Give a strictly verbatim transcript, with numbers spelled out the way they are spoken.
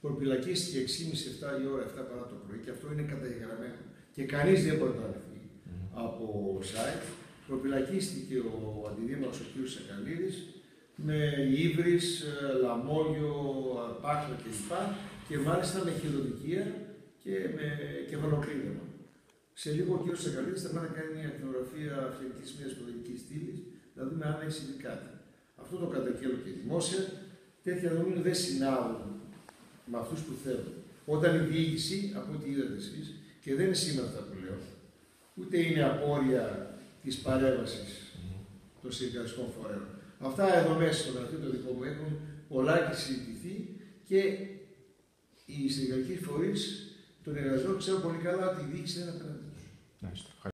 προπυλακίστηκε έξι και μισή εφτά η ώρα, εφτά παρά το πρωί, και αυτό είναι καταγεγραμμένο. Και κανείς δεν μπορεί να ανεφθεί mm. από site. Προπυλακίστηκε ο αντιδήμαρχος ο κ. Σακαλίδης με ύβρις, λαμόγιο, πάχλα κλπ. Και μάλιστα με χειροδικία και με κεφαλοκρίνευμα. Σε λίγο ο κ. Σακαλίδης θα πάει να κάνει μια ακτινογραφία φυσικής μιας ποδηλικής στήλης, να δούμε αν έχει συμβεί κάτι. Αυτό το καταγγέλλω και δημόσια. Τέτοια δεδομένα δεν συνάδουν με αυτούς που θέλουν. Όταν η διοίκηση, από ό,τι είδατε εσείς, και δεν είναι σήμερα αυτά που λέω, ούτε είναι απόρρια της παρέμβασης των συνεργατικών φορέων. Αυτά εδώ μέσα στο γραφείο το δικό μου έχουν πολλά και συζητηθεί, και οι συνεργατικοί φορείς των εργαζόμενων ξέρουν πολύ καλά ότι η διοίκηση δεν είναι απέναντι τους.